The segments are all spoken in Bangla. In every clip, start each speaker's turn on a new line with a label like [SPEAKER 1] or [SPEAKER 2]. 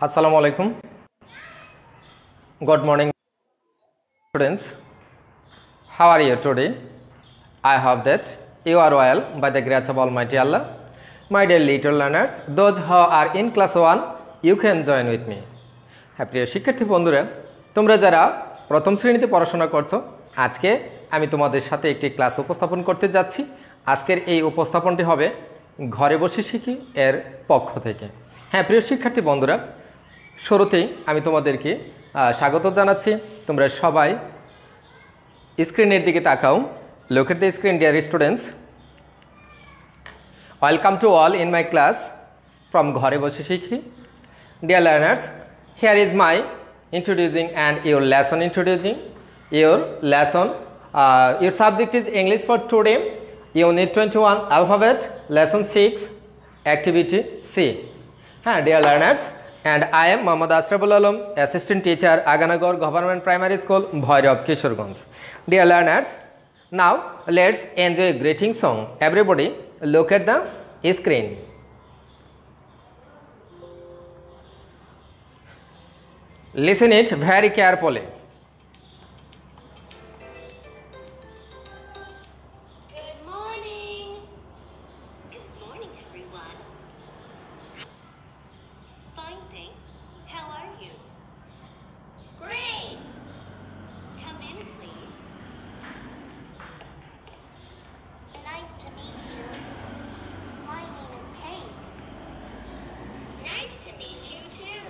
[SPEAKER 1] Assalamu alaikum. Good morning, students. How are you today? I hope that you are well by the grace of Almighty Allah. My dear little learners, those who are in class 1, you can join with me. প্রিয় শিক্ষার্থী বন্ধুরা, তোমরা যারা প্রথম শ্রেণীতে পড়াশোনা করছো, আজকে আমি তোমাদের সাথে একটি ক্লাস উপস্থাপন করতে যাচ্ছি। আজকের এই উপস্থাপনটি হবে ঘরে বসে শিখি এর পক্ষ থেকে। হ্যাঁ প্রিয় শিক্ষার্থী বন্ধুরা, শুরুতেই আমি তোমাদেরকে স্বাগত জানাচ্ছি। তোমরা সবাই স্ক্রিনের দিকে তাকাও। Look at the screen, dear students. Welcome to all in my class from ঘরে বসে শিখি. Dear learners, here is my introducing and your lesson introducing. Your lesson, your subject is English for today. Unit 21 alphabet, lesson 6, activity C. Dear learners, and I am Muhammad Ashraful Alam, assistant teacher, Aganagor Government Primary School, Bhairab, Kishorganj. Dear learners, now let's enjoy a greeting song. Everybody look at the screen. Listen it very carefully.
[SPEAKER 2] Good morning. Good morning, everyone. Fine, thanks. How are you? Great. Come in, please. Nice to meet you. My name is Kate. Nice to meet you, too.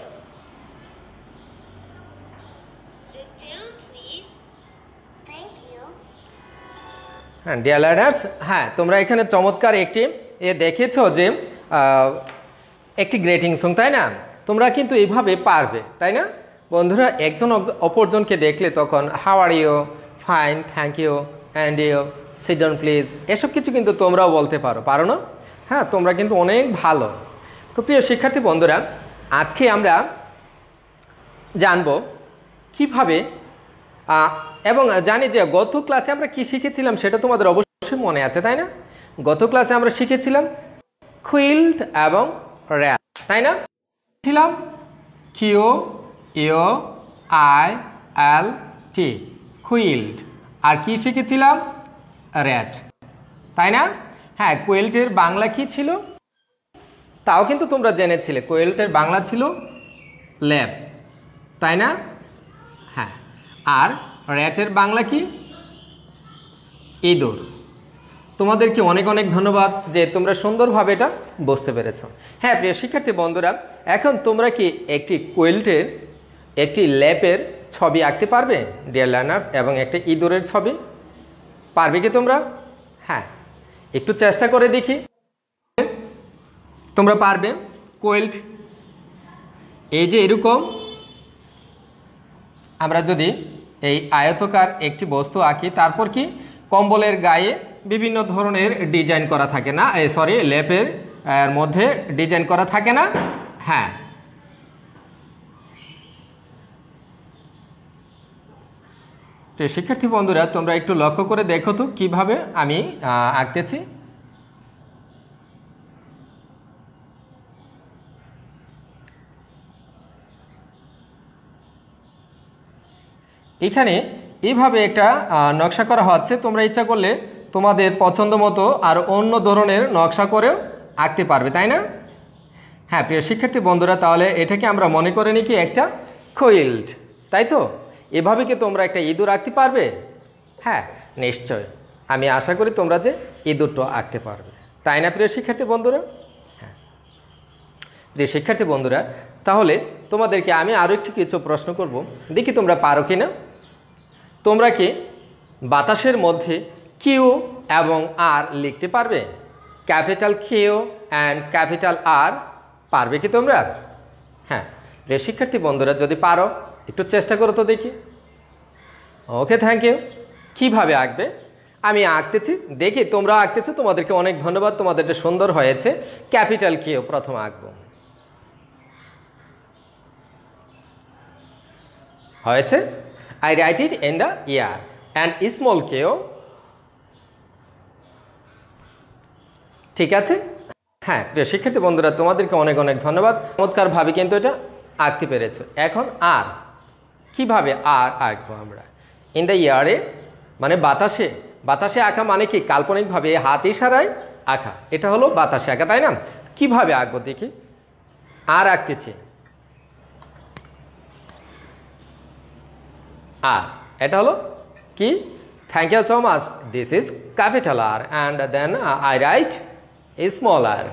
[SPEAKER 2] Sit down, please. Thank you.
[SPEAKER 1] Dear learners, হ্যাঁ তোমরা এখানে চমৎকার একটি দেখেছো যে একটি গ্রেটিং সং, তাই না? তোমরা কিন্তু এইভাবে পারবে, তাই না বন্ধুরা? একজন অপরজনকে দেখলে তখন how are you, fine, thank you, and you, sit down please, এসব কিছু কিন্তু তোমরাও বলতে পারো না? হ্যাঁ, তোমরা কিন্তু অনেক ভালো। তো প্রিয় শিক্ষার্থী বন্ধুরা, আজকে আমরা জানবো কিভাবে এবং জানি যে গত ক্লাসে আমরা কি শিখেছিলাম সেটা তোমাদের অবশ্যই মনে আছে, তাই না? গত ক্লাসে আমরা শিখেছিলাম কুইল্ট এবং র্যাট, তাই না? ছিলাম Q U I L T, quilt. আর কি শিখেছিলাম? র্যাট, তাই না? হ্যাঁ, কুইল্টের বাংলা কি ছিল তাও কিন্তু তোমরা জেনেছিলে। কুইল্টের বাংলা ছিল ল্যাব, তাই না? হ্যাঁ, আর র্যাটের বাংলা কি? ইঁদুর। তোমাদেরকে অনেক অনেক ধন্যবাদ যে তোমরা সুন্দরভাবে এটা বুঝতে পেরেছো। হ্যাঁ প্রিয় শিক্ষার্থী বন্ধুরা, এখন তোমরা কি একটি কুইল্টের, একটি ল্যাপের ছবি আঁকতে পারবে ডিয়ার লার্নার্স, এবং একটা ইঁদুরের ছবি পারবে কি তোমরা? হ্যাঁ, একটু চেষ্টা করে দেখি তোমরা পারবে। কুইল্ট এই যে এরকম, আমরা যদি এই আয়তকার একটি বস্তু আঁকি, তারপর কি কম্বলের গায়ে বিভিন্ন ধরনের ডিজাইন করা থাকে না? সরি, লেপের মধ্যে ডিজাইন করা থাকে না? হ্যাঁ, তো শিক্ষার্থী বন্ধুরা তোমরা একটু লক্ষ্য করে দেখো তো কিভাবে আমি আঁকতেছি। এখানে এইভাবে একটা নকশা করা হচ্ছে। তোমরা ইচ্ছা করলে তোমাদের পছন্দ মতো আর অন্য ধরনের নকশা করেও আঁকতে পারবে, তাই না? হ্যাঁ প্রিয় শিক্ষার্থী বন্ধুরা, তাহলে এটাকে আমরা মনে করে নিই কি একটা কুইল্ট, তাই তো? এভাবে কি তোমরা একটা ইঁদুর আঁকতে পারবে? হ্যাঁ নিশ্চয়, আমি আশা করি তোমরা যে ইঁদুরটা আঁকতে পারবে, তাই না প্রিয় শিক্ষার্থী বন্ধুরা? হ্যাঁ প্রিয় শিক্ষার্থী বন্ধুরা, তাহলে তোমাদেরকে আমি আরও একটু কিছু প্রশ্ন করব, দেখি তোমরা পারো কি না। তোমরা কি বাতাসের মধ্যে কিউ এবং আর লিখতে পারবে? Capital Q and capital R পারবে কি তোমরা? হ্যাঁ প্রিয় শিক্ষার্থী বন্ধুরা, যদি পারো একটু চেষ্টা করো তো দেখি। Okay, thank you. কীভাবে আঁকবে আমি আঁকতেছি, দেখি তোমরা আঁকতেছো। তোমাদেরকে অনেক ধন্যবাদ, তোমাদেরটা সুন্দর হয়েছে। ক্যাপিটাল কিউ প্রথম আঁকবো, হয়েছে। I write it in the ear and small q, ঠিক আছে? হ্যাঁ প্রিয় শিক্ষার্থী বন্ধুরা, তোমাদেরকে অনেক অনেক ধন্যবাদ। চমৎকারভাবে কিন্তু এটা আঁকতে পেরেছো। এখন আর কিভাবে আর আঁকবো আমরা? ইন দ্য ইয়ারে মানে বাতাসে, বাতাসে আঁকা মানে কি কাল্পনিকভাবে হাত ইশারায় আঁকা, এটা হলো বাতাসে আঁকা, তাই না? কিভাবে আঁকবো দেখি, আর আঁকতেছি, আর এটা হলো কি, thank you so much, this is capital R and then I write small R.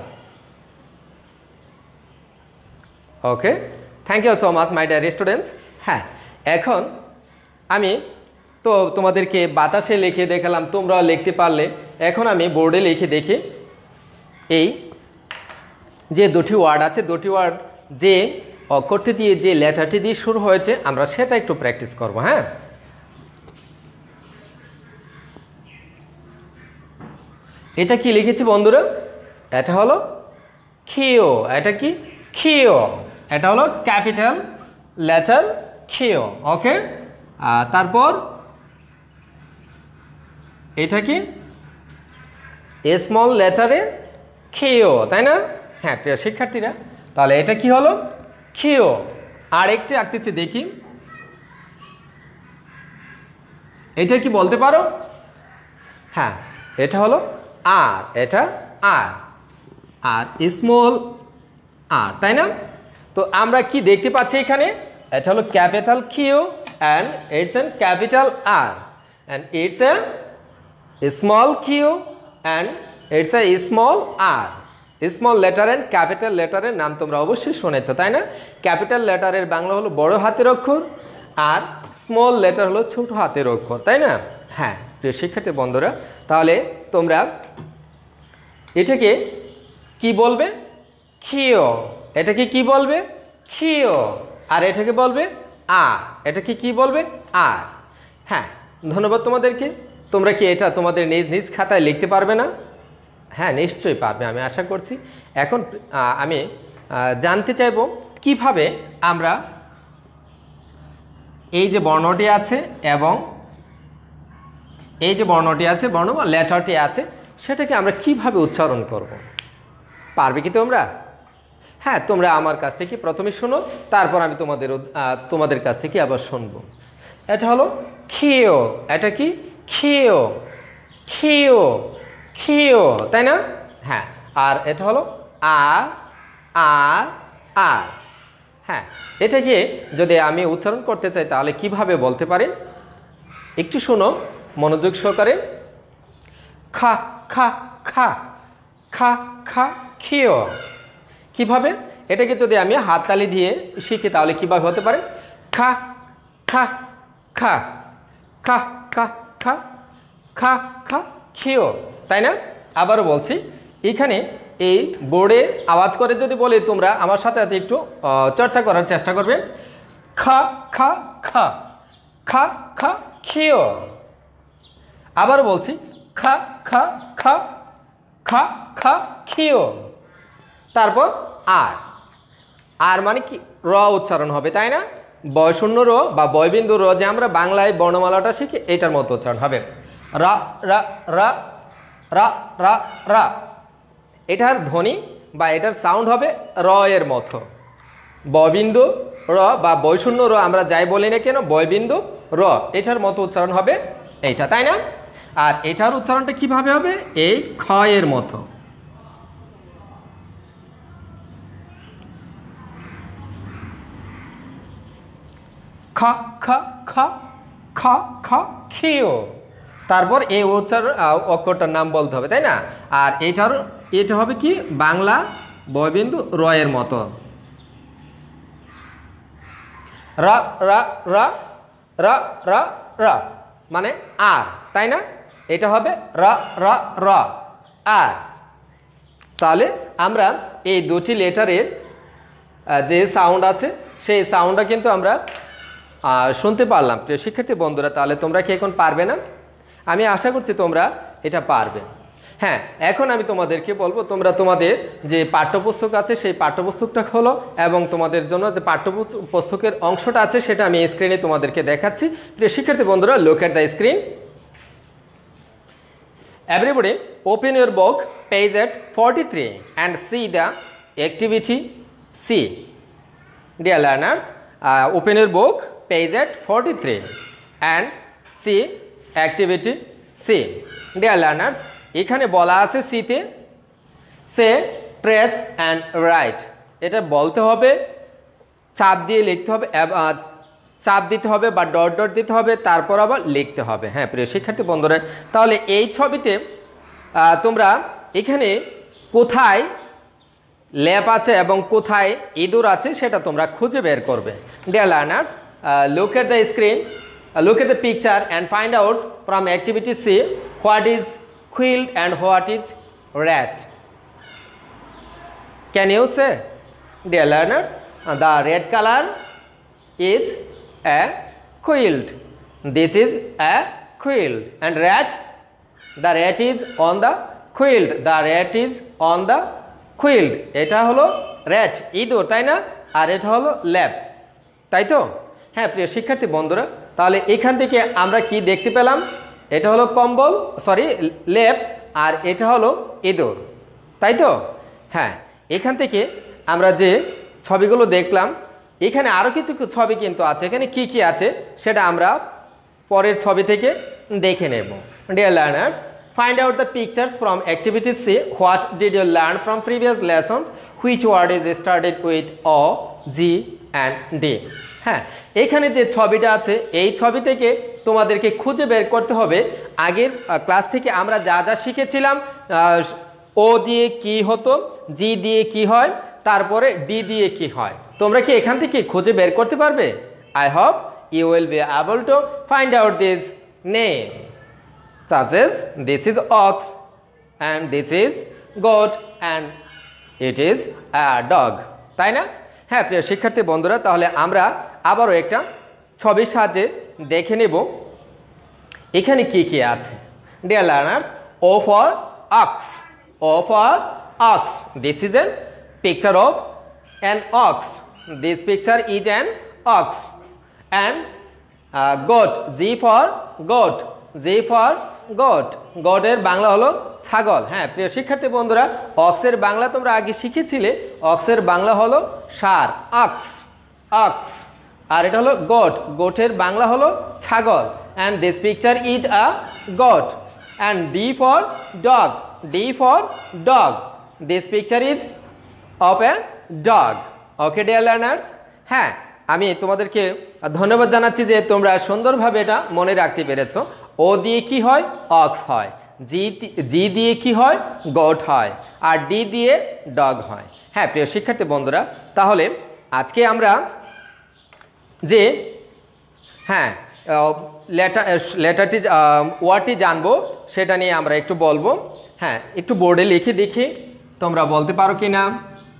[SPEAKER 1] Okay, thank you so much my dear students. হ্যাঁ, এখন আমি তো তোমাদেরকে বাতাসে লিখে দেখালাম, তোমরাও লিখতে পারলে। এখন আমি বোর্ডে লিখে দেখি এই যে দুটি ওয়ার্ড আছে, দুটি ওয়ার্ড যে অক্ষরটি দিয়ে যে লেটারটি দিয়ে শুরু হয়েছে আমরা সেটা একটু প্র্যাকটিস করব। হ্যাঁ, এটা কি লিখেছি বন্ধুরা? এটা হলো কিউ। এটা কি? কিউ। এটা হলো ক্যাপিটাল লেটার কিউ। ওকে, তারপর এটা কি? স্মল লেটারে কিউ, তাই না? হ্যাঁ প্রিয় শিক্ষার্থীরা, তাহলে এটা কি হলো? কিউ। আর একটি আঁকতেছি দেখি, এটা কি বলতে পারো? হ্যাঁ, এটা হলো আর, এটা আর, আর স্মল আর, তাই না? তো আমরা কি দেখতে পাচ্ছি এখানে? এটা হলো capital Q and it's an capital R and it's a small Q and it's a small R. Small letter and capital লেটারের নাম তোমরা অবশ্যই শুনেছো, তাই না? ক্যাপিটাল লেটারের বাংলা হলো বড় হাতের অক্ষর আর স্মল লেটার হলো ছোট হাতের অক্ষর, তাই না? হ্যাঁ প্রিয় শিক্ষার্থী বন্ধুরা, তাহলে তোমরা এটাকে কি বলবে? কিউ। এটাকে কি বলবে? কিউ। আর এটাকে বলবে আর। এটাকে কি বলবে? আর। হ্যাঁ, ধন্যবাদ তোমাদেরকে। তোমরা কি এটা তোমাদের নিজ নিজ খাতায় লিখতে পারবে না? হ্যাঁ নিশ্চয়ই পারবে, আমি আশা করছি। এখন আমি জানতে চাইব কিভাবে আমরা এই যে বর্ণটি আছে এবং এই যে বর্ণটি আছে, বর্ণ বা লেটারটি আছে, সেটাকে আমরা কিভাবে উচ্চারণ করব? পারবে কি তোমরা? হ্যাঁ, তোমরা আমার কাছ থেকে প্রথমে শোনো, তারপর আমি তোমাদের কাছ থেকে আবার শুনবো। এটা হলো কিউ। এটা কি? কিউ, কিউ, কিউ, তাই না? হ্যাঁ, আর এটা হলো আর, আর, আর। হ্যাঁ, এটাকে যদি আমি উচ্চারণ করতে চাই তাহলে কিভাবে বলতে পারি? একটু শোনো মনোযোগ সহকারে। খা খা খা, খা খা খিও। কিভাবে? এটাকে যদি আমি হাততালি দিয়ে শিখি তাহলে কিভাবে হতে পারে? খা খা খা, খা খা খা, খা খা খিও, তাই না? আবারও বলছি, এখানে এই বোর্ডে আওয়াজ করে যদি বলি, তোমরা আমার সাথে একটু চর্চা করার চেষ্টা করবে। খা খা খা, খা খা খিও। আবারও বলছি, খা খা খা, খা খা খিও। তারপর আর, আর মানে কি? র উচ্চারণ হবে, তাই না? বয়শূন্য র বা বয়বিন্দু র, যে আমরা বাংলায় বর্ণমালাটা শিখি এটার মতো উচ্চারণ হবে। রা রা রা রা রা রা। এটার ধ্বনি বা এটার সাউন্ড হবে র এর মতো। ববিন্দু র বা বয়শূন্য র আমরা যাই বলি না কেন, বয়বিন্দু র, এটার মতো উচ্চারণ হবে এইটা, তাই না? আর এটার উচ্চারণটা কিভাবে হবে? এই খ এর মতো। খ খ খ খ খ খিও। তারপর এই উচ্চারণ অক্ষরটার নাম বলতে হবে, তাই না? আর এটা হবে কি? বাংলা বয়বিন্দু র এর মতো। র র র র র র মানে আর, তাই না? এটা হবে র র র আর। তাহলে আমরা এই দুটি লেটারের যে সাউন্ড আছে সেই সাউন্ডটা কিন্তু আমরা শুনতে পারলাম প্রিয় শিক্ষার্থী বন্ধুরা। তাহলে তোমরা কি এখন পারবে না? আমি আশা করছি তোমরা এটা পারবে। হ্যাঁ, এখন আমি তোমাদেরকে বলবো, তোমরা তোমাদের যে পাঠ্যপুস্তক আছে সেই পাঠ্যপুস্তকটা খোলো এবং তোমাদের জন্য যে পাঠ্যপুস্তকের অংশটা আছে সেটা আমি স্ক্রিনে তোমাদেরকে দেখাচ্ছি। প্রিয় শিক্ষার্থী বন্ধুরা, look at the screen. Everybody open your book page at 43 and see the activity C. Dear learners, open your book, page at 43 and see activity C. Dear learners, এখানে বলা আছে C তে say, trace and write. এটা বলতে হবে, চাপ দিয়ে লিখতে হবে, চাপ দিতে হবে বা ডট ডট দিতে হবে, তারপর আবার লিখতে হবে। হ্যাঁ প্রিয় শিক্ষার্থী বন্ধুরা, তাহলে এই ছবিতে তোমরা এখানে কোথায় ল্যাপ আছে এবং কোথায় ইঁদুর আছে সেটা তোমরা খুঁজে বের করবে। Dear learners, look at the screen, look at the picture and find out from activity C what is quill and what is rat. Can you say? Dear learners, the red color is a quill. This is a quill. And rat, the rat is on the quill. The rat is on the quill. এটা হলো rat, ইঁদুর, তাই না? আর এটা হলো ল্যাপ, তাই তো? হ্যাঁ প্রিয় শিক্ষার্থী বন্ধুরা, তাহলে এখান থেকে আমরা কি দেখতে পেলাম? এটা হলো কম্বল, সরি লেপ, আর এটা হলো ইঁদুর, তাই তো? হ্যাঁ, এখান থেকে আমরা যে ছবিগুলো দেখলাম, এখানে আরও কিছু ছবি কিন্তু আছে। এখানে কি কি আছে সেটা আমরা পরের ছবি থেকে দেখে নেব। Dear learners, find out the pictures from activity C. What did you learn from previous lessons? Which word is started with O, G and D. হ্যাঁ, এখানে যে ছবিটা আছে এই ছবি থেকে তোমাদেরকে খুঁজে বের করতে হবে আগের ক্লাস থেকে আমরা যা যা শিখেছিলাম, ও দিয়ে কি হতো, জি দিয়ে কি হয়, তারপরে ডি দিয়ে কি হয়। তোমরা কি এখান থেকে খুঁজে বের করতে পারবে? I hope you will be able to find out this name, such as this is ox and this is goat and it is a dog, তাই না? হ্যাঁ প্রিয় শিক্ষার্থী বন্ধুরা, তাহলে আমরা আবারও একটা ছবির সাহায্যে দেখে নেব এখানে কি কি আছে। Dear learners, O for ox, O for ox, this is an picture of an ox, this picture is an ox. And goat, G for goat, G for goat, গোটের বাংলা হলো ছাগল। হ্যাঁ প্রিয় শিক্ষার্থী বন্ধুরা, অক্সের বাংলা তোমরা আগে শিখেছিলে, অক্সের বাংলা হলো ষাঁড়, অক্স, অক্স। আর এটা হলো গোট, গোটের বাংলা হলো ছাগল। And this picture is a goat. And D for dog, D for dog, this picture is of a dog. Okay dear learners, হ্যাঁ আমি তোমাদেরকে ধন্যবাদ জানাচ্ছি যে তোমরা সুন্দরভাবে এটা মনে রাখতে পেরেছো। ও দিয়ে কি হয়? অক্স হয়। জি দিয়ে কি হয়? গোট হয়। আর ডি দিয়ে ডগ হয়। হ্যাঁ প্রিয় শিক্ষার্থী বন্ধুরা, তাহলে আজকে আমরা যে হ্যাঁ লেটারটি ওয়ার্ডটি জানবো সেটা নিয়ে আমরা একটু বলবো। হ্যাঁ, একটু বোর্ডে লিখে দেখি তোমরা বলতে পারো কি না।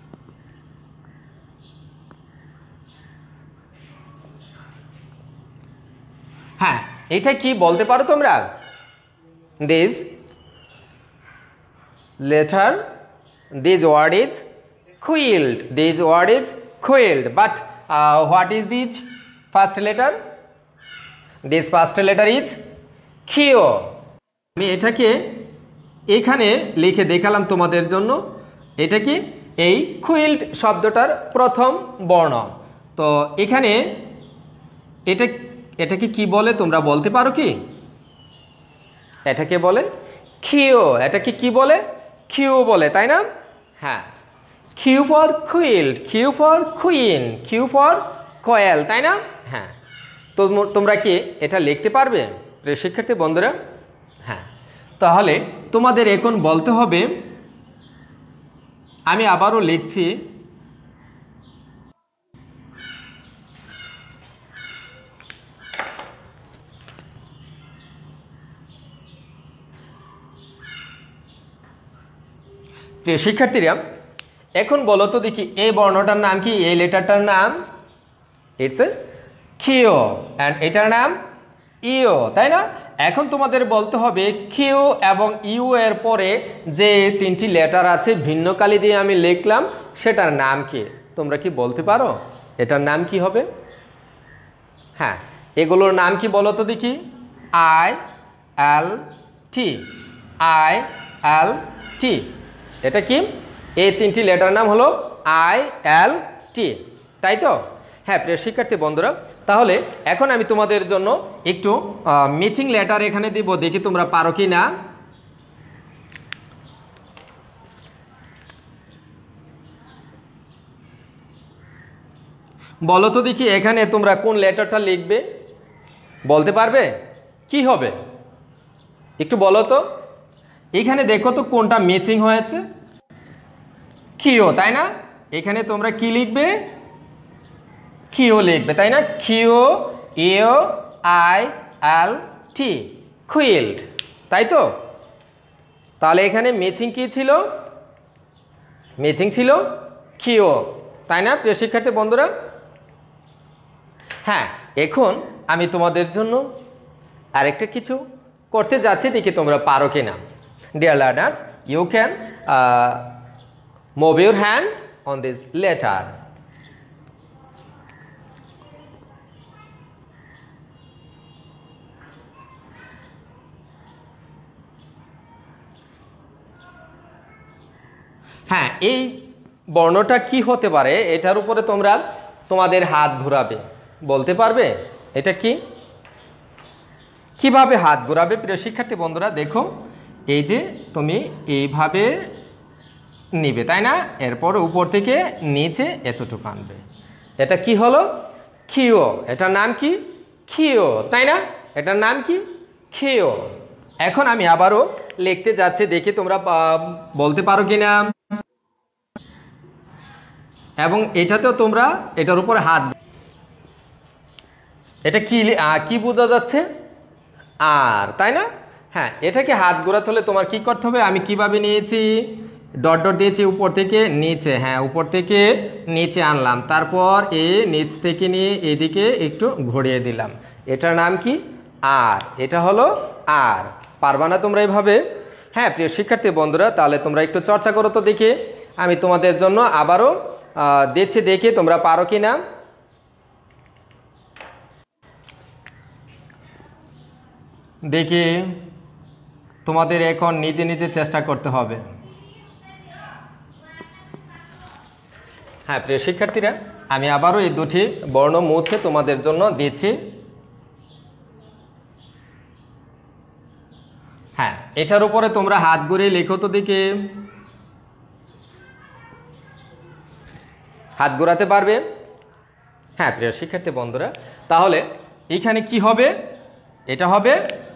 [SPEAKER 1] হ্যাঁ, এটা কি বলতে পারো তোমরা? This letter, this word is quilled, this word is quilled, but what is this first letter? This first letter is q. আমি এটাকে এখানে লিখে দেখালাম তোমাদের জন্য। এটা কি? এই quilled শব্দটার প্রথম বর্ণ। তো এখানে এটাকে কি বলে তোমরা বলতে পারো কি? এটাকে বলে কিউ। এটাকে কি বলে? কিউ বলে, তাই না? হ্যাঁ, Q for quilled, Q for queen, Q for quail, তাই না? হ্যাঁ, তো তোমরা কি এটা লিখতে পারবে প্রিয় শিক্ষার্থী বন্ধুরা? হ্যাঁ, তাহলে তোমাদের এখন বলতে হবে, আমি আবারও লিখছি, প্রিয় শিক্ষার্থীরা এখন বলো তো দেখি এই বর্ণটার নাম কি? এই লেটারটার নাম ইটস এ কিউ অ্যান্ড এটার নাম ইউ, তাই না? এখন তোমাদের বলতে হবে কিউ এবং ইউ এর পরে যে তিনটি লেটার আছে ভিন্ন কালি দিয়ে আমি লিখলাম সেটার নাম কি? তোমরা কি বলতে পারো এটার নাম কি হবে? হ্যাঁ, এগুলোর নাম কি বলো তো দেখি। I L T, I L টি, এটা কি? এই তিনটি লেটার নাম হলো আই এল টি। তাই তো? হ্যাঁ প্রিয় শিক্ষার্থী বন্ধুরা, তাহলে এখন আমি তোমাদের জন্য একটু ম্যাচিং লেটার এখানে দিব, দেখি তোমরা পারো কি না। বলো তো দেখি এখানে তোমরা কোন লেটারটা লিখবে, বলতে পারবে কি হবে? একটু বলো তো। এখানে দেখো তো কোনটা ম্যাচিং হয়েছে, কিও, তাই না? এখানে তোমরা কি লিখবে? কিও লিখবে, তাই না? কিও, ইও, আই, এল, টি, কুইল্ট, তাই তো? তাহলে এখানে ম্যাচিং কি ছিল? ম্যাচিং ছিল কিও, তাই না প্রিয় শিক্ষার্থী বন্ধুরা? হ্যাঁ, এখন আমি তোমাদের জন্য আরেকটা কিছু করতে যাচ্ছি, দেখি তোমরা পারো কিনা। Dear learners, you can move your hand on this letter. হ্যাঁ, এই বর্ণটা কি হতে পারে এটার উপরে তোমরা তোমাদের হাত ঘোরাবে, বলতে পারবে এটা কি? কিভাবে হাত ঘোরাবে প্রিয় শিক্ষার্থী বন্ধুরা? দেখো, এই যে তুমি এইভাবে নিবে, তাই না? এরপর উপর থেকে নিচে এতটুকু আনবে, এটা কি হলো? কিও। এটার নাম কি? কিও, তাই না? এটার নাম কি? কিও। এখন আমি আবারও লিখতে যাচ্ছি, দেখি তোমরা বলতে পারো কিনা। এবং এটাতেও তোমরা এটার উপরে হাত, এটা কি কি বোঝা যাচ্ছে? আর, তাই না? হ্যাঁ, এটাকে হাত ঘোরাতে হলে তোমার কি করতে হবে? আমি কিভাবে নিয়েছি, ডট ডট দিয়েছি উপর থেকে নিচে, হ্যাঁ উপর থেকে নিচে আনলাম, তারপর নিচ থেকে নিয়ে এদিকে একটু ঘুরিয়ে দিলাম, এটার নাম কি? আর। এটা হলো আর। পারবা না তোমরা এইভাবে? হ্যাঁ প্রিয় শিক্ষার্থী বন্ধুরা, তাহলে তোমরা একটু চর্চা করো তো দেখি। আমি তোমাদের জন্য আবারও দিচ্ছি, দেখি তোমরা পারো কি না। দেখি, তোমাদের এখন নিজে নিজে চেষ্টা করতে হবে। হ্যাঁ প্রিয় শিক্ষার্থীরা, আমি আবারও এই দুটি বর্ণ মুছে তোমাদের জন্য দিচ্ছি। হ্যাঁ, এটার উপরে তোমরা হাত ঘুরিয়ে লেখো তো দেখি। হাত ঘোরাতে পারবে? হ্যাঁ প্রিয় শিক্ষার্থী বন্ধুরা, তাহলে এখানে কি হবে? এটা হবে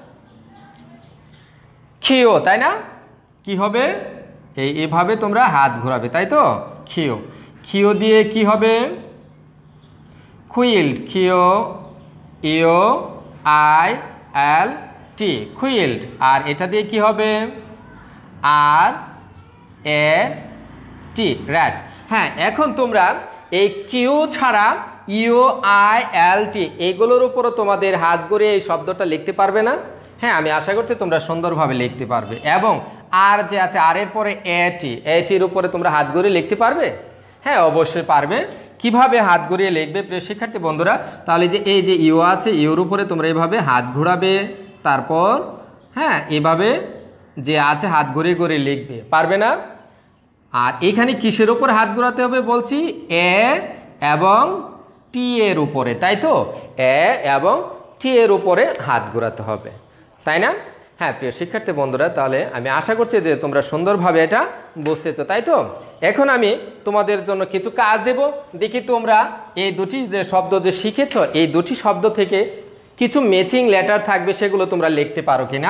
[SPEAKER 1] খিও, তাই না? কি হবে? এইভাবে তোমরা হাত ঘোরাবে, তাই তো? খিও। খিও দিয়ে কি হবে? কুইল্ট। খিও, ইও, আই, এল, টি, কুইল্ট। আর এটা দিয়ে কি হবে? R, A, T, rat. হ্যাঁ, এখন তোমরা এই কিউ ছাড়া ইউ, আই, এল, টি এগুলোর উপরও তোমাদের হাত ঘুরিয়ে এই শব্দটা লিখতে পারবে না? হ্যাঁ, আমি আশা করছি তোমরা সুন্দরভাবে লিখতে পারবে। এবং আর যে আছে, আর এর পরে এটির উপরে তোমরা হাত ঘুরিয়ে লিখতে পারবে? হ্যাঁ অবশ্যই পারবে। কিভাবে হাত ঘুরিয়ে লিখবে প্রিয় শিক্ষার্থী বন্ধুরা? তাহলে যে এই যে ইউ আছে, ইউর উপরে তোমরা এইভাবে হাত ঘোরাবে, তারপর হ্যাঁ এভাবে যে আছে হাত ঘুরিয়ে ঘুরিয়ে লিখবে, পারবে না? আর এখানে কিসের উপর হাত ঘোরাতে হবে বলছি? এ এবং টি এর উপরে, তাই তো? এ এবং টি এর উপরে হাত ঘোরাতে হবে, তাই না? হ্যাঁ প্রিয় শিক্ষার্থী বন্ধুরা, তাহলে আমি আশা করছি যে তোমরা সুন্দরভাবে এটা বুঝতেছো, তাই তো? এখন আমি তোমাদের জন্য কিছু কাজ দেব, দেখি তোমরা এই দুটি যে শব্দ যে শিখেছ, এই দুটি শব্দ থেকে কিছু ম্যাচিং লেটার থাকবে, সেগুলো তোমরা লিখতে পারো কিনা।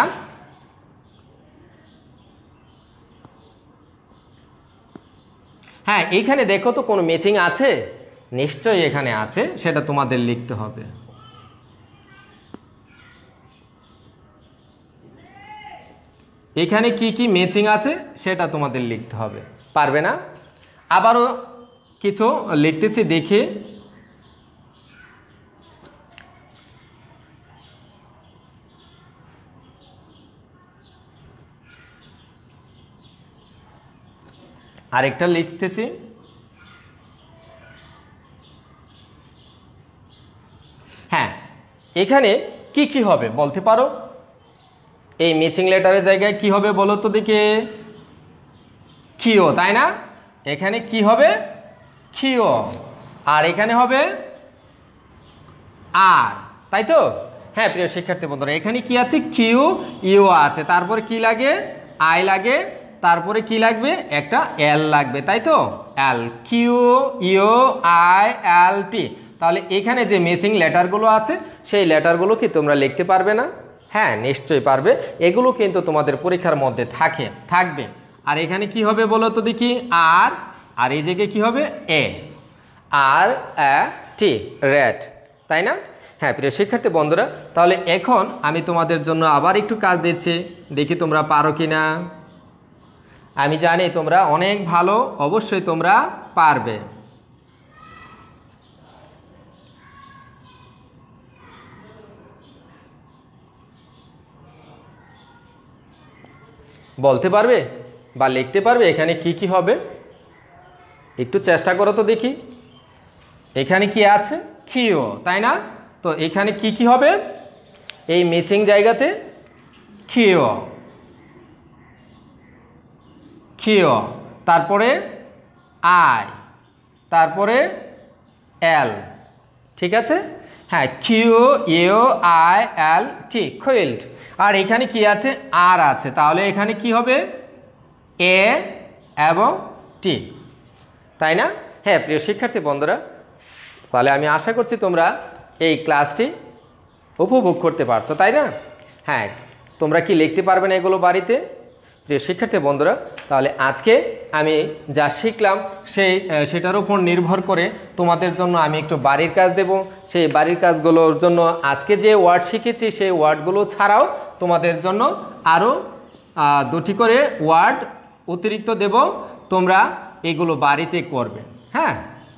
[SPEAKER 1] হ্যাঁ, এইখানে দেখো তো কোনো ম্যাচিং আছে? নিশ্চয়ই এখানে আছে, সেটা তোমাদের লিখতে হবে। এখানে কি কি ম্যাচিং আছে সেটা তোমাদের লিখতে হবে, পারবে না? আবারও কিছু লিখতেছি, দেখে আরেকটা লিখতেছি। হ্যাঁ, এখানে কি কি হবে বলতে পারো? এই ম্যাচিং লেটারের জায়গায় কি হবে বলো তো দেখে? খিও, তাই না? এখানে কি হবে? খিও। আর এখানে হবে আর, তাই তো? হ্যাঁ প্রিয় শিক্ষার্থী বন্ধুরা, এখানে কি আছে? কিউ ইউ আছে, তারপরে কি লাগে? আই লাগে, তারপরে কি লাগবে? একটা এল লাগবে, তাই তো? L, Q U I L T. তাহলে এখানে যে মিসিং লেটারগুলো আছে সেই লেটারগুলো কি তোমরা লিখতে পারবে না? হ্যাঁ নিশ্চয়ই পারবে, এগুলো কিন্তু তোমাদের পরীক্ষার মধ্যে থাকবে। আর এখানে কি হবে বলো তো দেখি? আর, আর এই জায়গায় কি হবে? এ, আর এ টি, রেড, তাই না? হ্যাঁ প্রিয় শিক্ষার্থী বন্ধুরা, তাহলে এখন আমি তোমাদের জন্য আবার একটু কাজ দিচ্ছি, দেখি তোমরা পারো কিনা। আমি জানি তোমরা অনেক ভালো, অবশ্যই তোমরা পারবে। বলতে পারবে বা লিখতে পারবে এখানে কি কি হবে? একটু চেষ্টা করো তো দেখি। এখানে কি আছে? কিউ, তাই না? তো এখানে কি কি হবে? এই মিসিং জায়গাতে কিউ, কিউ, তারপরে আই, তারপরে এল, ঠিক আছে? হ্যাঁ, Q U I L T, quilt. আর এখানে কি আছে? আর আছে, তাহলে এখানে কি হবে? এ এবং টি, তাই না? হ্যাঁ প্রিয় শিক্ষার্থী বন্ধুরা, তাহলে আমি আশা করছি তোমরা এই ক্লাসটি উপভোগ করতে পারছো, তাই না? হ্যাঁ, তোমরা কি লিখতে পারবে না এগুলো বাড়িতে? প্রিয় শিক্ষার্থী বন্ধুরা, তাহলে আজকে আমি যা শিখলাম সেটার উপর নির্ভর করে তোমাদের জন্য আমি একটু বাড়ির কাজ দেব। সেই বাড়ির কাজগুলোর জন্য আজকে যে ওয়ার্ড শিখেছি সেই ওয়ার্ডগুলো ছাড়াও তোমাদের জন্য আরও 2টি করে ওয়ার্ড অতিরিক্ত দেব, তোমরা এগুলো বাড়িতে করবে। হ্যাঁ,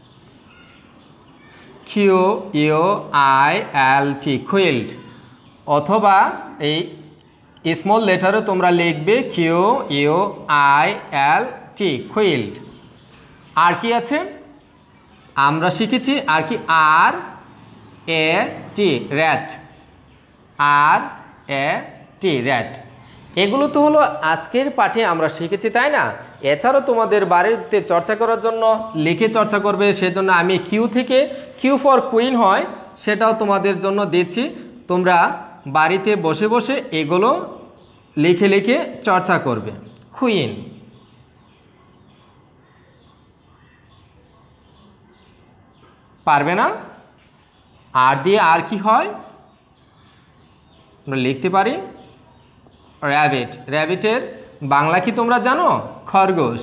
[SPEAKER 1] Q U I L T, quilt, অথবা এই স্মল লেটারও তোমরা লিখবে Q U I L T, quilt. আর কি আছে আমরা শিখেছি? আর কি? R A T, rat, R A T, rat. এগুলো তো হলো আজকের পাঠে আমরা শিখেছি, তাই না? এছাড়াও তোমাদের বাড়িতে চর্চা করার জন্য লিখে চর্চা করবে, সেজন্য আমি কিউ থেকে কিউ ফর কুইন হয় সেটাও তোমাদের জন্য দিচ্ছি। তোমরা বাড়িতে বসে বসে এগুলো লিখে লিখে চর্চা করবে। কুইন, পারবে না? আর দিয়ে আর কি হয় আমরা লিখতে পারি? র্যাবিট, র্যাবিটের বাংলা কি তোমরা জানো? খরগোশ।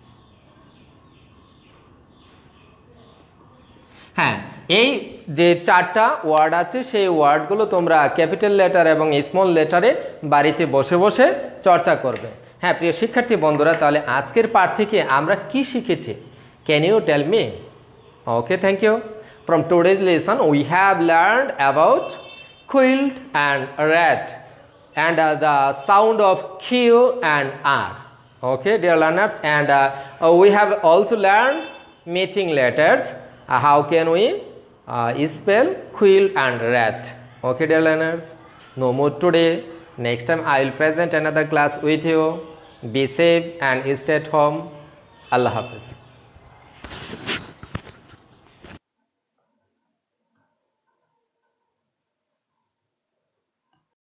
[SPEAKER 1] হ্যাঁ, এই যে 4টা ওয়ার্ড আছে সেই ওয়ার্ডগুলো তোমরা ক্যাপিটাল লেটার এবং স্মল লেটারে বাড়িতে বসে বসে চর্চা করবে। হ্যাঁ প্রিয় শিক্ষার্থী বন্ধুরা, তাহলে আজকের পাঠ থেকে আমরা কি শিখেছি? Can you tell me? Okay, thank you. From today's lesson we have learned about quilt and rat and the sound of Q and R. Okay dear learners, and we have also learned matching letters. How can we spell quilt and rat? Okay dear learners, no more today. Next time I will present another class with you. Be safe and stay at home. Allah Hafiz.